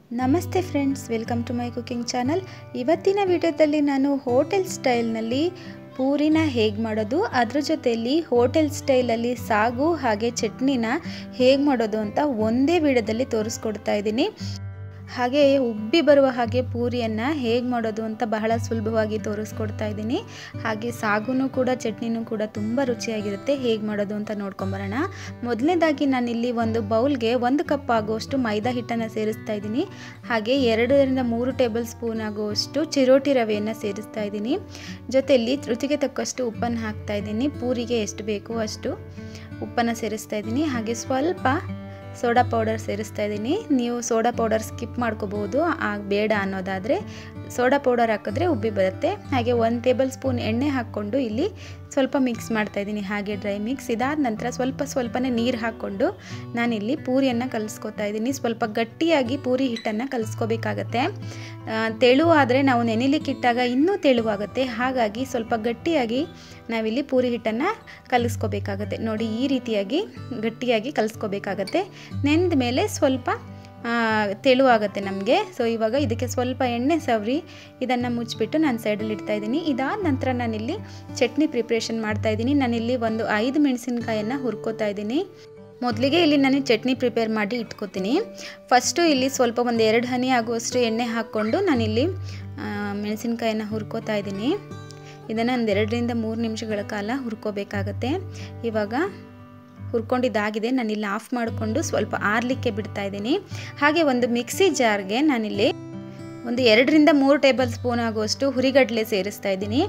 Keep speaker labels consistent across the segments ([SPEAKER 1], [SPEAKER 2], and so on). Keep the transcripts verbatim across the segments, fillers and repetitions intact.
[SPEAKER 1] ನಮಸ್ತೆ friends, welcome to my cooking channel. ಇವತ್ತಿನ ವಿಡಿಯೋದಲ್ಲಿ ನಾನು ಹೋಟೆಲ್ ಸ್ಟೈಲ್ನಲ್ಲಿ ಪೂರಿನ ಹೇಗೆ ಮಾಡೋದು, ಅದ್ರ ಜೊತೆಯಲ್ಲಿ ಹೋಟೆಲ್ ಸ್ಟೈಲಲ್ಲಿ ಸಾಗು ಹಾಗೆ ಚಟ್ನಿನ ಹೇಗೆ ಮಾಡೋದು ಅಂತ ಒಂದೇ ವಿಡಿಯೋದಲ್ಲಿ ತೋರಿಸ್ಕೊಡ್ತಾ ಇದ್ದೀನಿ. ಹಾಗೆ ಉಬ್ಬಿ ಬರುವ ಹಾಗೆ ಪೂರಿಯನ್ನು ಹೇಗೆ ಮಾಡೋದು ಅಂತ ಬಹಳ ಸುಲಭವಾಗಿ ತೋರಿಸ್ಕೊಡ್ತಾ ಇದ್ದೀನಿ. ಹಾಗೆ ಸಾಗುನೂ ಕೂಡ ಚಟ್ನಿನೂ ಕೂಡ ತುಂಬ ರುಚಿಯಾಗಿರುತ್ತೆ. ಹೇಗೆ ಮಾಡೋದು ಅಂತ ನೋಡ್ಕೊಂಬರೋಣ. ಮೊದಲನೇದಾಗಿ ನಾನಿಲ್ಲಿ ಒಂದು ಬೌಲ್ಗೆ ಒಂದು ಕಪ್ ಆಗುವಷ್ಟು ಮೈದಾ ಹಿಟ್ಟನ್ನು ಸೇರಿಸ್ತಾ ಇದ್ದೀನಿ. ಹಾಗೆ ಎರಡರಿಂದ ಮೂರು ಟೇಬಲ್ ಸ್ಪೂನ್ ಆಗುವಷ್ಟು ಚಿರೋಟಿ ರವೆಯನ್ನು ಸೇರಿಸ್ತಾ ಇದ್ದೀನಿ. ಜೊತೆಯಲ್ಲಿ ರುಚಿಗೆ ತಕ್ಕಷ್ಟು ಉಪ್ಪನ್ನು ಹಾಕ್ತಾ ಇದ್ದೀನಿ. ಪೂರಿಗೆ ಎಷ್ಟು ಬೇಕು ಅಷ್ಟು ಉಪ್ಪನ್ನು ಸೇರಿಸ್ತಾ ಇದ್ದೀನಿ. ಹಾಗೆ ಸ್ವಲ್ಪ ಸೋಡಾ ಪೌಡರ್ ಸೇರಿಸ್ತಾ ಇದ್ದೀನಿ. ನೀವು ಸೋಡಾ ಪೌಡರ್ ಸ್ಕಿಪ್ ಮಾಡ್ಕೋಬಹುದು, ಆಗ ಬೇಡ ಅನ್ನೋದಾದರೆ ಸೋಡಾ ಪೌಡರ್ ಹಾಕಿದ್ರೆ ಉಬ್ಬಿ ಬರುತ್ತೆ. ಹಾಗೆ ಒಂದು ಟೇಬಲ್ ಸ್ಪೂನ್ ಎಣ್ಣೆ ಹಾಕ್ಕೊಂಡು ಇಲ್ಲಿ ಸ್ವಲ್ಪ ಮಿಕ್ಸ್ ಮಾಡ್ತಾ ಇದ್ದೀನಿ. ಹಾಗೆ ಡ್ರೈ ಮಿಕ್ಸ್. ಇದಾದ ನಂತರ ಸ್ವಲ್ಪ ಸ್ವಲ್ಪನೇ ನೀರು ಹಾಕ್ಕೊಂಡು ನಾನಿಲ್ಲಿ ಪೂರಿಯನ್ನು ಕಲಿಸ್ಕೊತಾ ಇದ್ದೀನಿ. ಸ್ವಲ್ಪ ಗಟ್ಟಿಯಾಗಿ ಪೂರಿ ಹಿಟ್ಟನ್ನು ಕಲಿಸ್ಕೋಬೇಕಾಗತ್ತೆ. ತೆಳು ಆದರೆ ನಾವು ನೆನೆಲಿಕ್ಕಿಟ್ಟಾಗ ಇನ್ನೂ ತೆಳುವಾಗುತ್ತೆ. ಹಾಗಾಗಿ ಸ್ವಲ್ಪ ಗಟ್ಟಿಯಾಗಿ ನಾವಿಲ್ಲಿ ಪೂರಿ ಹಿಟ್ಟನ್ನು ಕಲಿಸ್ಕೋಬೇಕಾಗತ್ತೆ. ನೋಡಿ, ಈ ರೀತಿಯಾಗಿ ಗಟ್ಟಿಯಾಗಿ ಕಲಿಸ್ಕೋಬೇಕಾಗತ್ತೆ. ನೆಂದ ಮೇಲೆ ಸ್ವಲ್ಪ ತೆಳುವಾಗುತ್ತೆ ನಮಗೆ. ಸೊ ಇವಾಗ ಇದಕ್ಕೆ ಸ್ವಲ್ಪ ಎಣ್ಣೆ ಸವರಿ ಇದನ್ನು ಮುಚ್ಚಿಬಿಟ್ಟು ನಾನು ಸೈಡಲ್ಲಿ ಇಡ್ತಾ ಇದ್ದೀನಿ. ಇದಾದ ನಂತರ ನಾನಿಲ್ಲಿ ಚಟ್ನಿ ಪ್ರಿಪ್ರೇಷನ್ ಮಾಡ್ತಾ ಇದ್ದೀನಿ. ನಾನಿಲ್ಲಿ ಒಂದು ಐದು ಮೆಣಸಿನ್ಕಾಯನ್ನು ಹುರ್ಕೋತಾ ಇದ್ದೀನಿ. ಮೊದಲಿಗೆ ಇಲ್ಲಿ ನಾನು ಚಟ್ನಿ ಪ್ರಿಪೇರ್ ಮಾಡಿ ಇಟ್ಕೋತೀನಿ. ಫಸ್ಟು ಇಲ್ಲಿ ಸ್ವಲ್ಪ ಒಂದು ಎರಡು ಹನಿ ಆಗುವಷ್ಟು ಎಣ್ಣೆ ಹಾಕ್ಕೊಂಡು ನಾನಿಲ್ಲಿ ಮೆಣಸಿನ್ಕಾಯನ್ನು ಹುರ್ಕೋತಾ ಇದ್ದೀನಿ. ಇದನ್ನು ಒಂದು ಎರಡರಿಂದ ಮೂರು ನಿಮಿಷಗಳ ಕಾಲ ಹುರ್ಕೋಬೇಕಾಗತ್ತೆ. ಇವಾಗ ಹುರ್ಕೊಂಡಿದ್ದಾಗಿದೆ. ನಾನಿಲ್ಲಿ ಆಫ್ ಮಾಡಿಕೊಂಡು ಸ್ವಲ್ಪ ಆರಲಿಕ್ಕೆ ಬಿಡ್ತಾ ಇದ್ದೀನಿ. ಹಾಗೆ ಒಂದು ಮಿಕ್ಸಿ ಜಾರ್ಗೆ ನಾನಿಲ್ಲಿ ಒಂದು ಎರಡರಿಂದ ಮೂರು ಟೇಬಲ್ ಸ್ಪೂನ್ ಆಗುವಷ್ಟು ಹುರಿಗಡಲೆ ಸೇರಿಸ್ತಾ ಇದ್ದೀನಿ.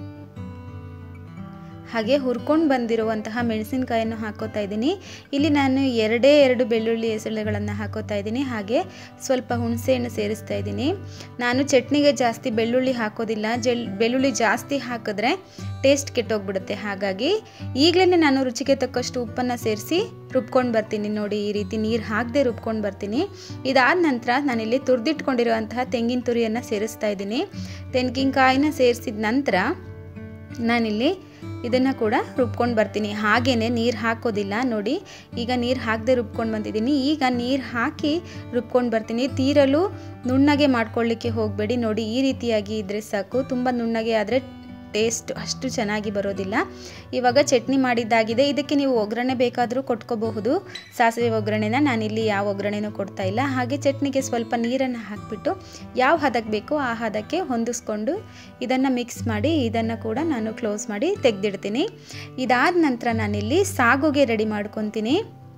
[SPEAKER 1] ಹಾಗೆ ಹುರ್ಕೊಂಡು ಬಂದಿರುವಂತಹ ಮೆಣಸಿನಕಾಯನ್ನು ಹಾಕೋತಾ ಇದ್ದೀನಿ. ಇಲ್ಲಿ ನಾನು ಎರಡೇ ಎರಡು ಬೆಳ್ಳುಳ್ಳಿ ಎಸಳುಗಳನ್ನು ಹಾಕೋತಾ ಇದ್ದೀನಿ. ಹಾಗೆ ಸ್ವಲ್ಪ ಹುಣಸೆಹಣ್ಣು ಸೇರಿಸ್ತಾ ಇದ್ದೀನಿ. ನಾನು ಚಟ್ನಿಗೆ ಜಾಸ್ತಿ ಬೆಳ್ಳುಳ್ಳಿ ಹಾಕೋದಿಲ್ಲ. ಜೆಲ್ ಬೆಳ್ಳುಳ್ಳಿ ಜಾಸ್ತಿ ಹಾಕಿದ್ರೆ ಟೇಸ್ಟ್ ಕೆಟ್ಟೋಗ್ಬಿಡುತ್ತೆ. ಹಾಗಾಗಿ ಈಗಲೇ ನಾನು ರುಚಿಗೆ ತಕ್ಕಷ್ಟು ಉಪ್ಪನ್ನು ಸೇರಿಸಿ ರುಬ್ಕೊಂಡು ಬರ್ತೀನಿ. ನೋಡಿ, ಈ ರೀತಿ ನೀರು ಹಾಕದೆ ರುಬ್ಕೊಂಡು ಬರ್ತೀನಿ. ಇದಾದ ನಂತರ ನಾನಿಲ್ಲಿ ತುರಿದಿಟ್ಕೊಂಡಿರುವಂತಹ ತೆಂಗಿನ ತುರಿಯನ್ನು ಸೇರಿಸ್ತಾ ಇದ್ದೀನಿ. ತೆಂಗಿನಕಾಯಿನ ಸೇರಿಸಿದ ನಂತರ ನಾನಿಲ್ಲಿ ಇದನ್ನು ಕೂಡ ರುಬ್ಕೊಂಡು ಬರ್ತೀನಿ. ಹಾಗೇ ನೀರು ಹಾಕೋದಿಲ್ಲ. ನೋಡಿ, ಈಗ ನೀರು ಹಾಕದೆ ರುಬ್ಕೊಂಡು ಬಂದಿದ್ದೀನಿ. ಈಗ ನೀರು ಹಾಕಿ ರುಬ್ಕೊಂಡು ಬರ್ತೀನಿ. ತೀರಲು ನುಣ್ಣಗೆ ಮಾಡ್ಕೊಳ್ಳಿಕ್ಕೆ ಹೋಗಬೇಡಿ. ನೋಡಿ, ಈ ರೀತಿಯಾಗಿ ಇದ್ದರೆ ಸಾಕು. ತುಂಬ ನುಣ್ಣಗೆ ಆದರೆ ಟೇಸ್ಟ್ ಅಷ್ಟು ಚೆನ್ನಾಗಿ ಬರೋದಿಲ್ಲ. ಇವಾಗ ಚಟ್ನಿ ಮಾಡಿದ್ದಾಗಿದೆ. ಇದಕ್ಕೆ ನೀವು ಒಗ್ಗರಣೆ ಬೇಕಾದರೂ ಕೊಟ್ಕೋಬಹುದು. ಸಾಸಿವೆ ಒಗ್ಗರಣೆನ ನಾನಿಲ್ಲಿ ಯಾವ ಒಗ್ಗರಣೆನೂ ಕೊಡ್ತಾ ಇಲ್ಲ. ಹಾಗೆ ಚಟ್ನಿಗೆ ಸ್ವಲ್ಪ ನೀರನ್ನು ಹಾಕಿಬಿಟ್ಟು ಯಾವ ಹದಕ್ಕೆ ಬೇಕೋ ಆ ಹದಕ್ಕೆ ಹೊಂದಿಸ್ಕೊಂಡು ಇದನ್ನು ಮಿಕ್ಸ್ ಮಾಡಿ ಇದನ್ನು ಕೂಡ ನಾನು ಕ್ಲೋಸ್ ಮಾಡಿ ತೆಗೆದಿಡ್ತೀನಿ. ಇದಾದ ನಂತರ ನಾನಿಲ್ಲಿ ಸಾಗುಗೆ ರೆಡಿ ಮಾಡ್ಕೊತೀನಿ.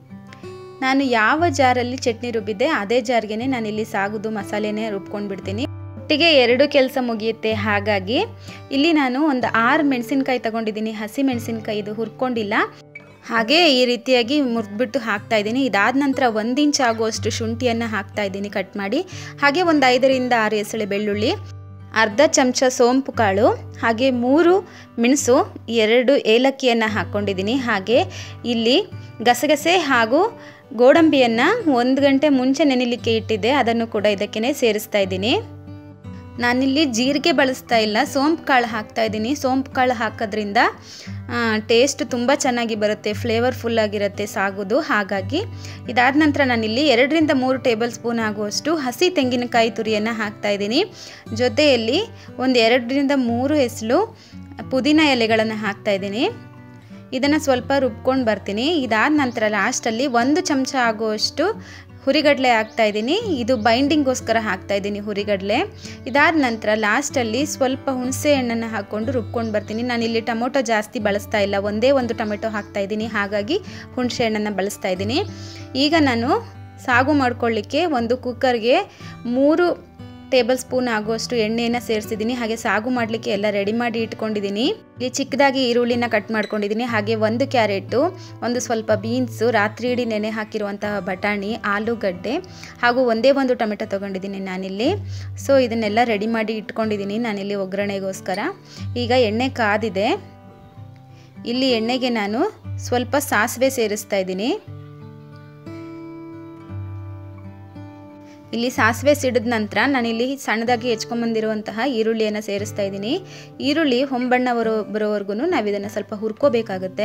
[SPEAKER 1] ನಾನು ಯಾವ ಜಾರಲ್ಲಿ ಚಟ್ನಿ ರುಬ್ಬಿದ್ದೆ ಅದೇ ಜಾರ್ಗೆ ನಾನಿಲ್ಲಿ ಸಾಗುದು ಮಸಾಲೆನೇ ರುಬ್ಕೊಂಡು ಬಿಡ್ತೀನಿ. ಒಟ್ಟಿಗೆ ಎರಡು ಕೆಲಸ ಮುಗಿಯುತ್ತೆ. ಹಾಗಾಗಿ ಇಲ್ಲಿ ನಾನು ಒಂದು ಆರು ಮೆಣಸಿನ್ಕಾಯಿ ತಗೊಂಡಿದ್ದೀನಿ. ಹಸಿ ಮೆಣಸಿನ್ಕಾಯಿ, ಇದು ಹುರ್ಕೊಂಡಿಲ್ಲ. ಹಾಗೆ ಈ ರೀತಿಯಾಗಿ ಮುರಿದ್ಬಿಟ್ಟು ಹಾಕ್ತಾ ಇದ್ದೀನಿ. ಇದಾದ ನಂತರ ಒಂದು ಇಂಚ್ ಆಗುವಷ್ಟು ಶುಂಠಿಯನ್ನು ಹಾಕ್ತಾ ಇದ್ದೀನಿ ಕಟ್ ಮಾಡಿ. ಹಾಗೆ ಒಂದು ಐದರಿಂದ ಆರು ಎಸಳೆ ಬೆಳ್ಳುಳ್ಳಿ, ಅರ್ಧ ಚಮಚ ಸೋಂಪು ಕಾಳು, ಹಾಗೆ ಮೂರು ಮೆಣಸು, ಎರಡು ಏಲಕ್ಕಿಯನ್ನು ಹಾಕ್ಕೊಂಡಿದ್ದೀನಿ. ಹಾಗೆ ಇಲ್ಲಿ ಗಸಗಸೆ ಹಾಗೂ ಗೋಡಂಬಿಯನ್ನು ಒಂದು ಗಂಟೆ ಮುಂಚೆ ನೆನೆಲಿಕ್ಕೆ ಇಟ್ಟಿದ್ದೆ, ಅದನ್ನು ಕೂಡ ಇದಕ್ಕೇ ಸೇರಿಸ್ತಾ ಇದ್ದೀನಿ. ನಾನಿಲ್ಲಿ ಜೀರಿಗೆ ಬಳಸ್ತಾ ಇಲ್ಲ, ಸೋಂಪು ಕಾಳು ಹಾಕ್ತಾ ಇದ್ದೀನಿ. ಸೋಂಪು ಕಾಳು ಹಾಕೋದ್ರಿಂದ ಟೇಸ್ಟ್ ತುಂಬ ಚೆನ್ನಾಗಿ ಬರುತ್ತೆ, ಫ್ಲೇವರ್ಫುಲ್ ಆಗಿರುತ್ತೆ ಸಾಗೋದು. ಹಾಗಾಗಿ ಇದಾದ ನಂತರ ನಾನಿಲ್ಲಿ ಎರಡರಿಂದ ಮೂರು ಟೇಬಲ್ ಸ್ಪೂನ್ ಆಗುವಷ್ಟು ಹಸಿ ತೆಂಗಿನಕಾಯಿ ತುರಿಯನ್ನು ಹಾಕ್ತಾ ಇದ್ದೀನಿ. ಜೊತೆಯಲ್ಲಿ ಒಂದು ಎರಡರಿಂದ ಮೂರು ಎಸಳು ಪುದೀನ ಎಲೆಗಳನ್ನು ಹಾಕ್ತಾ ಇದ್ದೀನಿ. ಇದನ್ನು ಸ್ವಲ್ಪ ರುಬ್ಕೊಂಡು ಬರ್ತೀನಿ. ಇದಾದ ನಂತರ ಲಾಸ್ಟಲ್ಲಿ ಒಂದು ಚಮಚ ಆಗುವಷ್ಟು ಹುರಿಗಡಲೆ ಹಾಕ್ತಾ ಇದ್ದೀನಿ. ಇದು ಬೈಂಡಿಂಗ್ಗೋಸ್ಕರ ಹಾಕ್ತಾ ಇದ್ದೀನಿ ಹುರಿಗಡಲೆ. ಇದಾದ ನಂತರ ಲಾಸ್ಟಲ್ಲಿ ಸ್ವಲ್ಪ ಹುಣಸೆ ಹಣ್ಣನ್ನು ಹಾಕ್ಕೊಂಡು ರುಬ್ಕೊಂಡು ಬರ್ತೀನಿ. ನಾನಿಲ್ಲಿ ಟೊಮೊಟೊ ಜಾಸ್ತಿ ಬಳಸ್ತಾ ಇಲ್ಲ, ಒಂದೇ ಒಂದು ಟೊಮೆಟೊ ಹಾಕ್ತಾ ಇದ್ದೀನಿ. ಹಾಗಾಗಿ ಹುಣಸೆ ಹಣ್ಣನ್ನು ಬಳಸ್ತಾ ಇದ್ದೀನಿ. ಈಗ ನಾನು ಸಾಗು ಮಾಡ್ಕೊಳ್ಳಿಕ್ಕೆ ಒಂದು ಕುಕ್ಕರ್ಗೆ ಮೂರು ಟೇಬಲ್ ಸ್ಪೂನ್ ಆಗುವಷ್ಟು ಎಣ್ಣೆಯನ್ನು ಸೇರಿಸಿದ್ದೀನಿ. ಹಾಗೆ ಸಾಗು ಮಾಡಲಿಕ್ಕೆ ಎಲ್ಲ ರೆಡಿ ಮಾಡಿ ಇಟ್ಕೊಂಡಿದ್ದೀನಿ. ಇಲ್ಲಿ ಚಿಕ್ಕದಾಗಿ ಈರುಳ್ಳಿನ ಕಟ್ ಮಾಡ್ಕೊಂಡಿದ್ದೀನಿ. ಹಾಗೆ ಒಂದು ಕ್ಯಾರೆಟು, ಒಂದು ಸ್ವಲ್ಪ ಬೀನ್ಸು, ರಾತ್ರಿ ಇಡೀ ನೆನೆ ಹಾಕಿರುವಂತಹ ಬಟಾಣಿ, ಆಲೂಗಡ್ಡೆ ಹಾಗೂ ಒಂದೇ ಒಂದು ಟೊಮೆಟೊ ತೊಗೊಂಡಿದ್ದೀನಿ ನಾನಿಲ್ಲಿ. ಸೊ ಇದನ್ನೆಲ್ಲ ರೆಡಿ ಮಾಡಿ ಇಟ್ಕೊಂಡಿದ್ದೀನಿ ನಾನಿಲ್ಲಿ ಒಗ್ಗರಣೆಗೋಸ್ಕರ. ಈಗ ಎಣ್ಣೆ ಕಾದಿದೆ. ಇಲ್ಲಿ ಎಣ್ಣೆಗೆ ನಾನು ಸ್ವಲ್ಪ ಸಾಸಿವೆ ಸೇರಿಸ್ತಾ ಇದ್ದೀನಿ. ಇಲ್ಲಿ ಸಾಸಿವೆ ಸಿಡಿದ ನಂತರ ನಾನಿಲ್ಲಿ ಸಣ್ಣದಾಗಿ ಹೆಚ್ಕೊಂಬಂದಿರುವಂತಹ ಈರುಳ್ಳಿಯನ್ನು ಸೇರಿಸ್ತಾ ಇದ್ದೀನಿ. ಈರುಳ್ಳಿ ಹೊಂಬಣ್ಣ ಬರೋ ಬರೋವರೆಗೂ ನಾವು ಇದನ್ನು ಸ್ವಲ್ಪ ಹುರ್ಕೋಬೇಕಾಗುತ್ತೆ.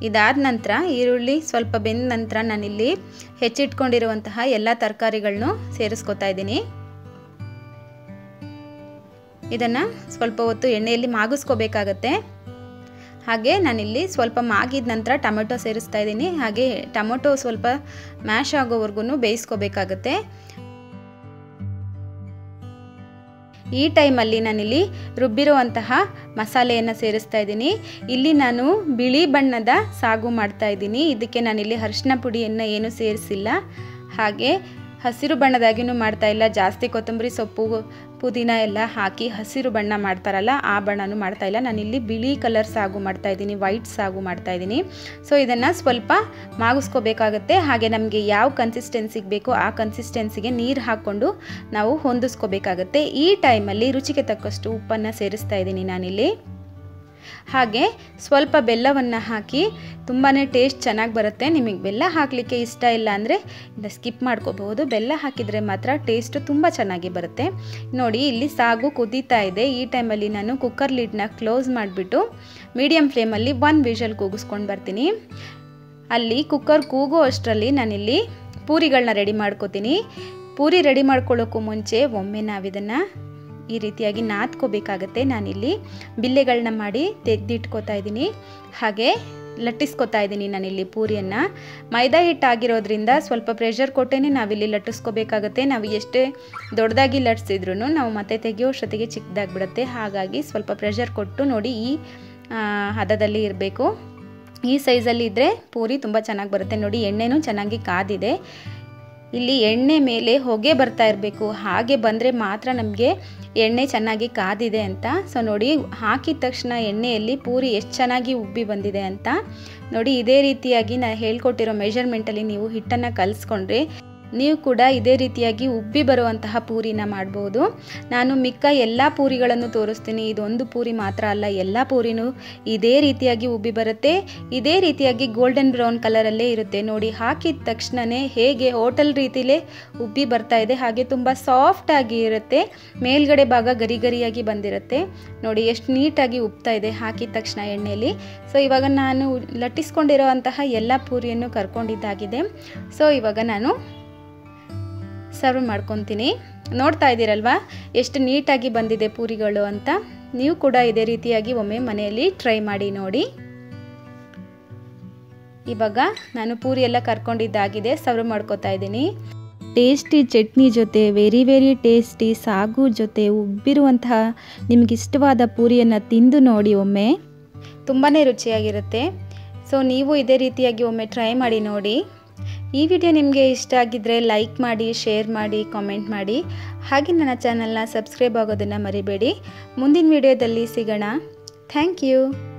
[SPEAKER 1] ಇದಾದ ನಂತರ ಈರುಳ್ಳಿ ಸ್ವಲ್ಪ ಬೆಂದ ನಂತರ ನಾನಿಲ್ಲಿ ಹೆಚ್ಚಿಟ್ಕೊಂಡಿರುವಂತಹ ಎಲ್ಲ ತರಕಾರಿಗಳನ್ನು ಸೇರಿಸ್ಕೊತಾ ಇದ್ದೀನಿ. ಇದನ್ನು ಸ್ವಲ್ಪ ಹೊತ್ತು ಎಣ್ಣೆಯಲ್ಲಿ ಮಾಗಿಸ್ಕೋಬೇಕಾಗತ್ತೆ. ಹಾಗೆ ನಾನಿಲ್ಲಿ ಸ್ವಲ್ಪ ಮಾಗಿದ ನಂತರ ಟೊಮೆಟೊ ಸೇರಿಸ್ತಾ ಇದ್ದೀನಿ. ಹಾಗೆ ಟೊಮೆಟೊ ಸ್ವಲ್ಪ ಮ್ಯಾಶ್ ಆಗೋವರೆಗೂ ಬೇಯಿಸ್ಕೋಬೇಕಾಗತ್ತೆ. ಈ ಟೈಮಲ್ಲಿ ನಾನಿಲ್ಲಿ ರುಬ್ಬಿರುವಂತಹ ಮಸಾಲೆಯನ್ನು ಸೇರಿಸ್ತಾ ಇದ್ದೀನಿ. ಇಲ್ಲಿ ನಾನು ಬಿಳಿ ಬಣ್ಣದ ಸಾಗು ಮಾಡ್ತಾ ಇದ್ದೀನಿ. ಇದಕ್ಕೆ ನಾನಿಲ್ಲಿ ಅರಿಶಿನ ಪುಡಿಯನ್ನು ಏನು ಸೇರಿಸಿಲ್ಲ. ಹಾಗೆ ಹಸಿರು ಬಣ್ಣದಾಗಿನೂ ಮಾಡ್ತಾ ಇಲ್ಲ. ಜಾಸ್ತಿ ಕೊತ್ತಂಬರಿ ಸೊಪ್ಪು ಪುದೀನ ಎಲ್ಲ ಹಾಕಿ ಹಸಿರು ಬಣ್ಣ ಮಾಡ್ತಾರಲ್ಲ ಆ ಬಣ್ಣನೂ ಮಾಡ್ತಾ ಇಲ್ಲ. ನಾನಿಲ್ಲಿ ಬಿಳಿ ಕಲರ್ ಸಾಗು ಮಾಡ್ತಾ ಇದ್ದೀನಿ, ವೈಟ್ ಸಾಗು ಮಾಡ್ತಾ ಇದ್ದೀನಿ. ಸೊ ಇದನ್ನು ಸ್ವಲ್ಪ ಮಾಗಿಸ್ಕೋಬೇಕಾಗತ್ತೆ. ಹಾಗೆ ನಮಗೆ ಯಾವ ಕನ್ಸಿಸ್ಟೆನ್ಸಿಗೆ ಬೇಕೋ ಆ ಕನ್ಸಿಸ್ಟೆನ್ಸಿಗೆ ನೀರು ಹಾಕ್ಕೊಂಡು ನಾವು ಹೊಂದಿಸ್ಕೋಬೇಕಾಗತ್ತೆ. ಈ ಟೈಮಲ್ಲಿ ರುಚಿಗೆ ತಕ್ಕಷ್ಟು ಉಪ್ಪನ್ನು ಸೇರಿಸ್ತಾ ಇದ್ದೀನಿ ನಾನಿಲ್ಲಿ. ಹಾಗೆ ಸ್ವಲ್ಪ ಬೆಲ್ಲವನ್ನು ಹಾಕಿ ತುಂಬಾ ಟೇಸ್ಟ್ ಚೆನ್ನಾಗಿ ಬರುತ್ತೆ. ನಿಮಗೆ ಬೆಲ್ಲ ಹಾಕಲಿಕ್ಕೆ ಇಷ್ಟ ಇಲ್ಲ ಅಂದರೆ ಇದನ್ನು ಸ್ಕಿಪ್ ಮಾಡ್ಕೋಬಹುದು. ಬೆಲ್ಲ ಹಾಕಿದರೆ ಮಾತ್ರ ಟೇಸ್ಟು ತುಂಬ ಚೆನ್ನಾಗಿ ಬರುತ್ತೆ. ನೋಡಿ ಇಲ್ಲಿ ಸಾಗು ಕುದೀತಾ ಇದೆ. ಈ ಟೈಮಲ್ಲಿ ನಾನು ಕುಕ್ಕರ್ ಲಿಡ್ನ ಕ್ಲೋಸ್ ಮಾಡಿಬಿಟ್ಟು ಮೀಡಿಯಮ್ ಫ್ಲೇಮಲ್ಲಿ ಒಂದು ವಿಷಲ್ ಕೂಗಿಸ್ಕೊಂಡು ಬರ್ತೀನಿ. ಅಲ್ಲಿ ಕುಕ್ಕರ್ ಕೂಗೋ ಅಷ್ಟರಲ್ಲಿ ನಾನಿಲ್ಲಿ ಪೂರಿಗಳನ್ನ ರೆಡಿ ಮಾಡ್ಕೋತೀನಿ. ಪೂರಿ ರೆಡಿ ಮಾಡ್ಕೊಳ್ಳೋಕ್ಕೂ ಮುಂಚೆ ಒಮ್ಮೆ ನಾವಿದನ್ನು ಈ ರೀತಿಯಾಗಿ ನಾದ್ಕೋಬೇಕಾಗತ್ತೆ. ನಾನಿಲ್ಲಿ ಬಿಲ್ಲೆಗಳನ್ನ ಮಾಡಿ ತೆಗೆದಿಟ್ಕೋತಾ ಇದ್ದೀನಿ. ಹಾಗೆ ಲಟ್ಟಿಸ್ಕೊತಾ ಇದ್ದೀನಿ ನಾನಿಲ್ಲಿ ಪೂರಿಯನ್ನು. ಮೈದಾ ಹಿಟ್ಟು ಆಗಿರೋದ್ರಿಂದ ಸ್ವಲ್ಪ ಪ್ರೆಷರ್ ಕೊಟ್ಟೇ ನಾವಿಲ್ಲಿ ಲಟ್ಟಿಸ್ಕೋಬೇಕಾಗತ್ತೆ. ನಾವು ಎಷ್ಟೇ ದೊಡ್ಡದಾಗಿ ಲಟ್ಟಿಸಿದ್ರೂ ನಾವು ಮತ್ತೆ ತೆಗೆಯೋಷ್ಟೊತ್ತಿಗೆ ಚಿಕ್ಕದಾಗಿಬಿಡುತ್ತೆ. ಹಾಗಾಗಿ ಸ್ವಲ್ಪ ಪ್ರೆಷರ್ ಕೊಟ್ಟು ನೋಡಿ ಈ ಹದದಲ್ಲಿ ಇರಬೇಕು. ಈ ಸೈಜಲ್ಲಿ ಇದ್ದರೆ ಪೂರಿ ತುಂಬ ಚೆನ್ನಾಗಿ ಬರುತ್ತೆ. ನೋಡಿ ಎಣ್ಣೆನೂ ಚೆನ್ನಾಗಿ ಕಾದಿದೆ. ಇಲ್ಲಿ ಎಣ್ಣೆ ಮೇಲೆ ಹೊಗೆ ಬರ್ತಾ ಇರಬೇಕು. ಹಾಗೆ ಬಂದರೆ ಮಾತ್ರ ನಮಗೆ ಎಣ್ಣೆ ಚೆನ್ನಾಗಿ ಕಾದಿದೆ ಅಂತ. ಸೊ ನೋಡಿ ಹಾಕಿದ ತಕ್ಷಣ ಎಣ್ಣೆಯಲ್ಲಿ ಪೂರಿ ಎಷ್ಟು ಚೆನ್ನಾಗಿ ಉಬ್ಬಿ ಬಂದಿದೆ ಅಂತ ನೋಡಿ. ಇದೇ ರೀತಿಯಾಗಿ ನಾನು ಹೇಳ್ಕೊಟ್ಟಿರೋ ಮೆಷರ್ಮೆಂಟಲ್ಲಿ ನೀವು ಹಿಟ್ಟನ್ನು ಕಲಿಸ್ಕೊಂಡ್ರೆ ನೀವು ಕೂಡ ಇದೇ ರೀತಿಯಾಗಿ ಉಬ್ಬಿ ಬರುವಂತಹ ಪೂರಿನ ಮಾಡ್ಬೋದು. ನಾನು ಮಿಕ್ಕ ಎಲ್ಲ ಪೂರಿಗಳನ್ನು ತೋರಿಸ್ತೀನಿ. ಇದೊಂದು ಪೂರಿ ಮಾತ್ರ ಅಲ್ಲ, ಎಲ್ಲ ಪೂರಿನೂ ಇದೇ ರೀತಿಯಾಗಿ ಉಬ್ಬಿ ಬರುತ್ತೆ. ಇದೇ ರೀತಿಯಾಗಿ ಗೋಲ್ಡನ್ ಬ್ರೌನ್ ಕಲರಲ್ಲೇ ಇರುತ್ತೆ. ನೋಡಿ ಹಾಕಿದ ತಕ್ಷಣವೇ ಹೇಗೆ ಹೋಟೆಲ್ ರೀತಿಲೇ ಉಬ್ಬಿ ಬರ್ತಾ ಇದೆ. ಹಾಗೆ ತುಂಬ ಸಾಫ್ಟಾಗಿ ಇರುತ್ತೆ. ಮೇಲ್ಗಡೆ ಭಾಗ ಗರಿ ಗರಿಯಾಗಿ ಬಂದಿರುತ್ತೆ. ನೋಡಿ ಎಷ್ಟು ನೀಟಾಗಿ ಉಬ್ತಾ ಇದೆ ಹಾಕಿದ ತಕ್ಷಣ ಎಣ್ಣೆಯಲ್ಲಿ. ಸೊ ಇವಾಗ ನಾನು ಲಟ್ಟಿಸ್ಕೊಂಡಿರೋ ಅಂತಹ ಎಲ್ಲ ಪೂರಿಯನ್ನು ಕರ್ಕೊಂಡಿದ್ದಾಗಿದೆ. ಸೊ ಇವಾಗ ನಾನು ಸರ್ವ್ ಮಾಡ್ಕೊತೀನಿ. ನೋಡ್ತಾ ಇದ್ದೀರಲ್ವಾ ಎಷ್ಟು ನೀಟಾಗಿ ಬಂದಿದೆ ಪೂರಿಗಳು ಅಂತ. ನೀವು ಕೂಡ ಇದೇ ರೀತಿಯಾಗಿ ಒಮ್ಮೆ ಮನೆಯಲ್ಲಿ ಟ್ರೈ ಮಾಡಿ ನೋಡಿ. ಇವಾಗ ನಾನು ಪೂರಿ ಎಲ್ಲ ಕರ್ಕೊಂಡಿದ್ದಾಗಿದೆ, ಸರ್ವ್ ಮಾಡ್ಕೊತಾ ಇದ್ದೀನಿ. ಟೇಸ್ಟಿ ಚಟ್ನಿ ಜೊತೆ ವೆರಿ ವೆರಿ ಟೇಸ್ಟಿ ಸಾಗು ಜೊತೆ ಉಬ್ಬಿರುವಂತಹ ನಿಮಗಿಷ್ಟವಾದ ಪೂರಿಯನ್ನು ತಿಂದು ನೋಡಿ ಒಮ್ಮೆ. ತುಂಬಾ ರುಚಿಯಾಗಿರುತ್ತೆ. ಸೊ ನೀವು ಇದೇ ರೀತಿಯಾಗಿ ಒಮ್ಮೆ ಟ್ರೈ ಮಾಡಿ ನೋಡಿ. ಈ ವಿಡಿಯೋ ನಿಮಗೆ ಇಷ್ಟ ಆಗಿದ್ದರೆ ಲೈಕ್ ಮಾಡಿ, ಶೇರ್ ಮಾಡಿ, ಕಾಮೆಂಟ್ ಮಾಡಿ. ಹಾಗೆ ನನ್ನ ಚಾನಲ್ನ ಸಬ್ಸ್ಕ್ರೈಬ್ ಆಗೋದನ್ನು ಮರಿಬೇಡಿ. ಮುಂದಿನ ವಿಡಿಯೋದಲ್ಲಿ ಸಿಗೋಣ. Thank you.